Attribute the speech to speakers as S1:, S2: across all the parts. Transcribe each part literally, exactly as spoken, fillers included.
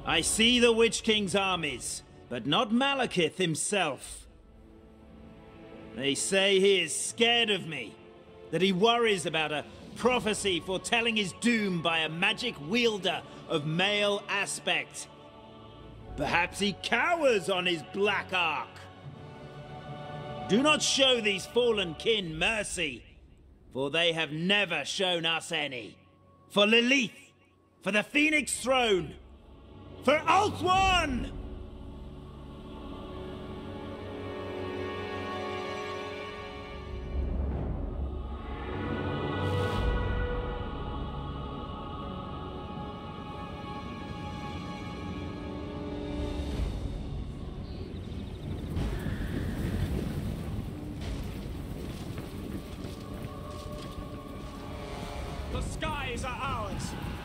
S1: I see the Witch King's armies, but not Malekith himself. They say he is scared of me, that he worries about a prophecy foretelling his doom by a magic wielder of male aspect. Perhaps he cowers on his black ark. Do not show these fallen kin mercy, for they have never shown us any. For Lilith, for the Phoenix Throne, for Ulthuan!
S2: The skies are ours!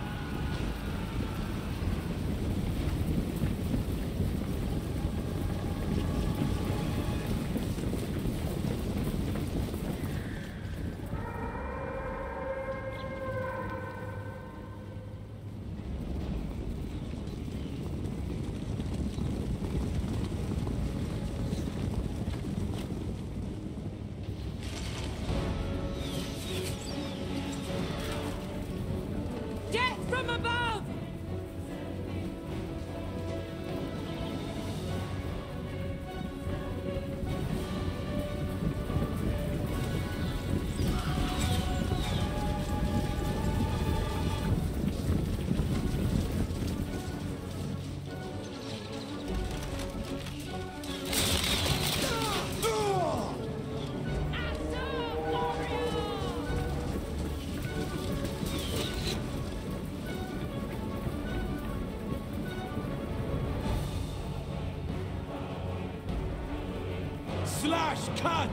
S3: Death from above!
S2: Slash cut!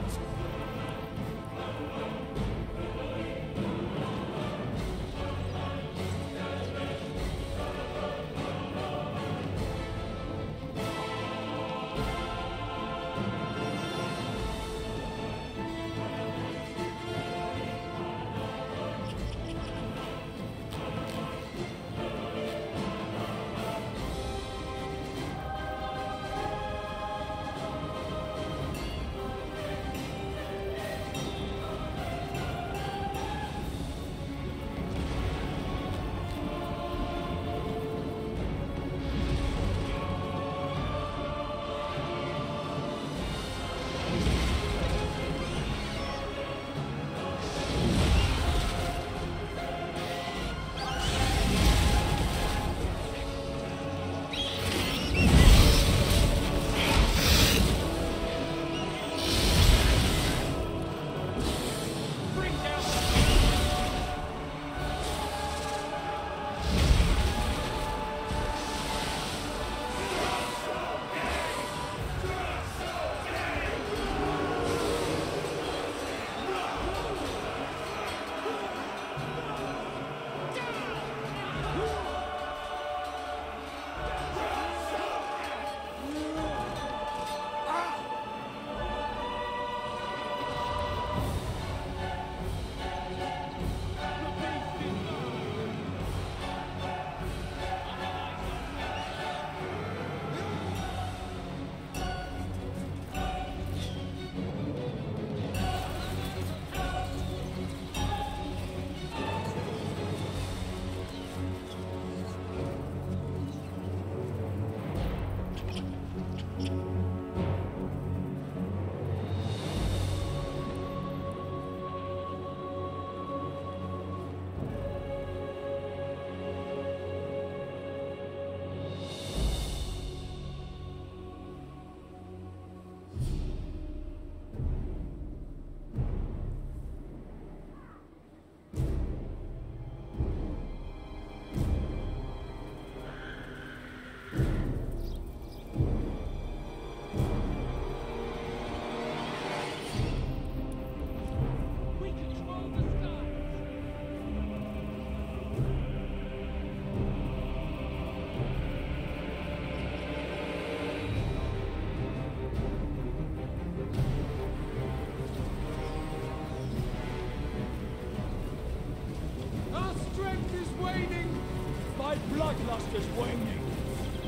S2: Our strength is waning! My bloodlust is waning!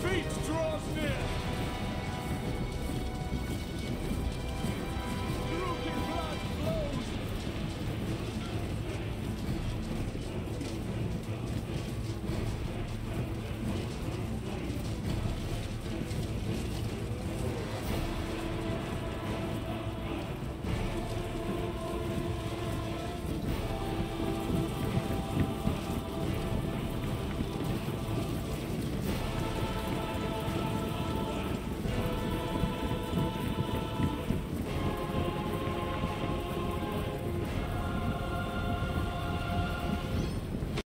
S2: defeat draws near!